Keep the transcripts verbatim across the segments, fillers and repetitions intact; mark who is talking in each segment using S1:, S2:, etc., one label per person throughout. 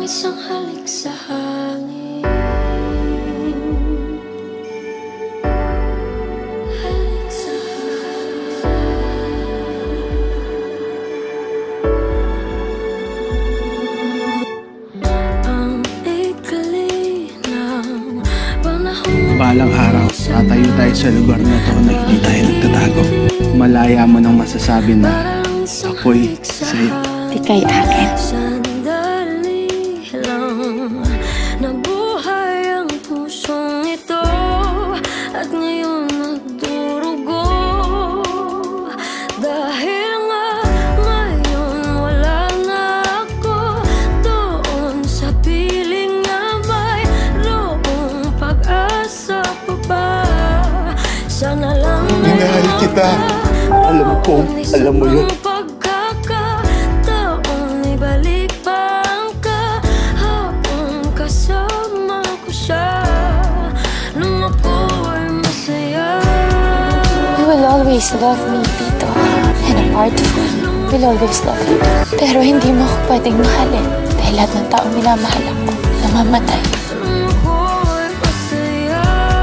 S1: isang halik sa hangin. Halik sa hangin. Ang ikli ng panahon.
S2: Balang araw, tatayo tayo sa lugar na to na hindi tayo nagtatago. Malaya mo nang masasabi na ako'y sa'yo.
S3: Di kay akin.
S1: Sandali lang nabuhay ang pusong ito at ngayon nagdurugo. Dahil nga ngayon wala na ako doon sa piling na mayroong pag-asa pa ba. Sana lang
S2: Minahal kita. Alam ko, alam mo yun.
S1: Pagkakataon ibalik pa ang kahapon kasama ko siya nung ako ay masaya.
S3: You will always love me, Tito. And a part of me will always love you. Pero hindi mo ako pwedeng mahalin dahil lahat ng taong minamahal ako namamatay.
S1: Nung ako ay masaya.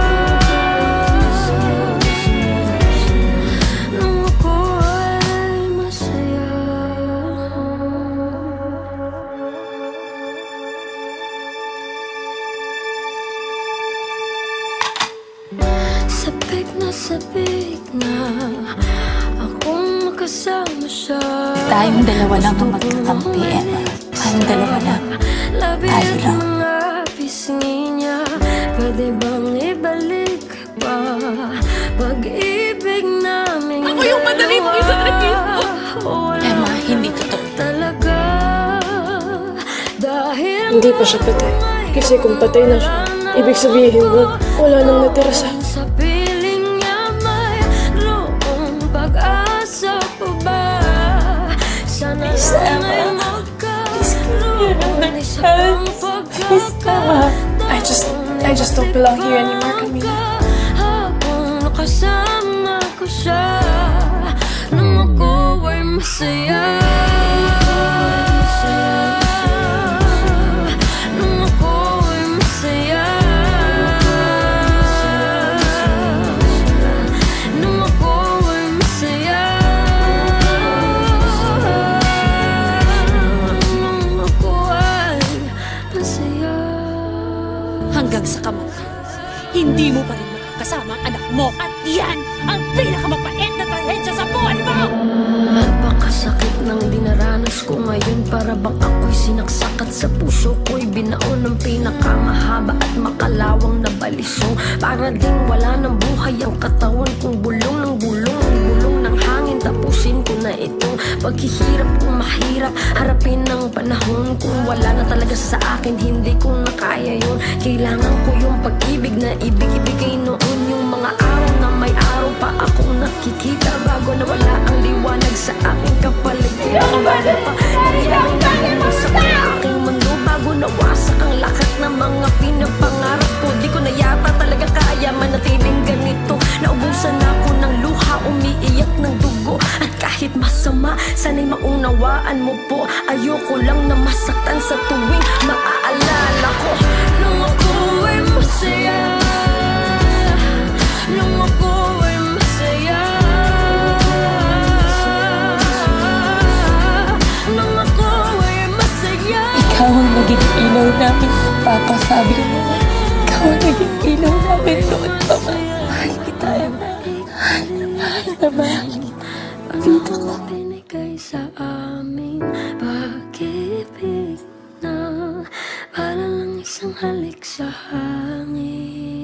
S1: Nung ako ay masaya. Sabik na sabik na akong makasama siya.
S3: Tayong dalawa lang ang magkakampi, Emma. Tayong dalawa lang. Tayo lang.
S1: Mga pisngi niya, pwede bang ibalik pa pag-ibig namin
S4: Ako yung madali mong isakripisyo.
S3: Emma, hindi totoo.
S1: Talaga dahil
S4: Hindi pa siya patay. Kasi kung patay na siya, ibig sabihin mo, wala nang natira sa akin.
S1: sa piling niya mayroong pag-asa pa ba. Sana
S3: Please,
S1: lang
S3: Emma.
S1: ay magkaroon isa pang pagkakataon.
S4: I just, I just don't belong here anymore, Camila.
S1: Habang nakasama ko siya nung ako ay masaya. Nung ako ay masaya. Nung ako ay masaya. Nung ako ay masaya.
S4: Hanggang sa kamatayan, hindi mo pa rin makakasama ang anak mo. At yan ang pinakamapait na trahedya sa buhay mo!
S1: Napakasakit ng dinaranas ko ngayon. Para bang ako'y sinaksak at sa puso ko'y binaon ng pinakamahaba at makalawang na balisong. Para ding wala ng buhay ang katawan kong bulong ng bulong ng bulong ng hangin. Tapusin ko na itong paghihirap kong mahirap. Harapin ng panahon kung wala na talaga sa akin. Hindi ko na kaya yun. Kailangan ko yung pag-ibig na ibig-ibigay noon. Yung mga araw na may araw pa akong nakikita bago nawala ang liwanag sa aking kapaligiran. Bago pa nangyari na bumagsak ang aking mundo, bago nawasak ang lahat ng mga pinapangarap ko. Di ko na yata talaga kaya manatiling ganito. Naubusan ako ng luha, umiiyak ng dugo. At kahit masama, sana'y maunawaan mo po. Ayoko lang na masaktan sa tuwing maaalala ko nung ako ay masaya. Nung ako ay masaya. Nung ako ay masaya.
S3: Ikaw ang naging ilaw namin, Papa. Sabi mo nga, ikaw ang naging ilaw namin doon pa man. Mahal kita, Emma. Mahal na mahal kita. Tito ko.
S1: Binigay sa amin pag-ibig na para lang isang halik sa hangin.